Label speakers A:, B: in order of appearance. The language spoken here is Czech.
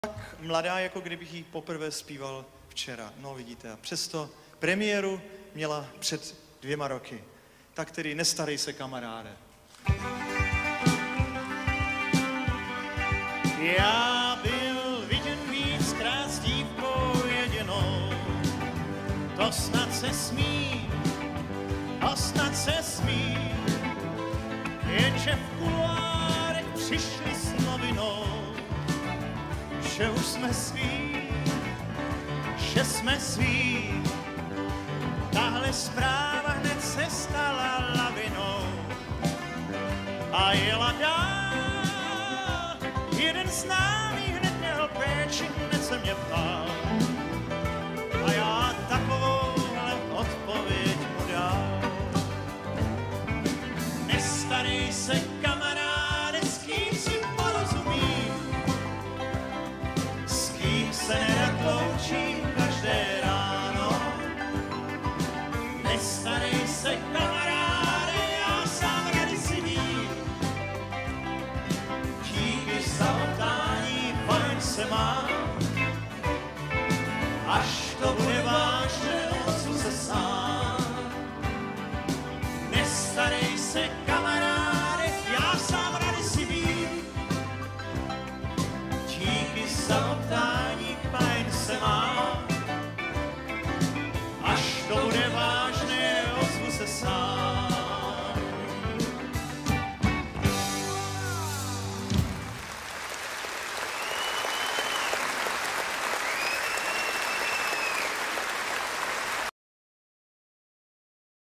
A: Tak mladá, jako kdybych jí poprvé zpíval včera. No vidíte, a přesto premiéru měla před 2 roky. Tak tedy nestarej se, kamaráde. Já byl viděn víckrát s dívkou jedinou, to snad se smí, jenže v kuloárech přišli s novinou, že už jsme jsme sví. Tahle zpráva hned se stala lavinou a jela dál. Jeden známý hned měl péči, hned se mě ptal a já takovouhle odpověď mu dal. Nestarej se, kamaráde, s kým si porozumím, s kým se nerad loučí.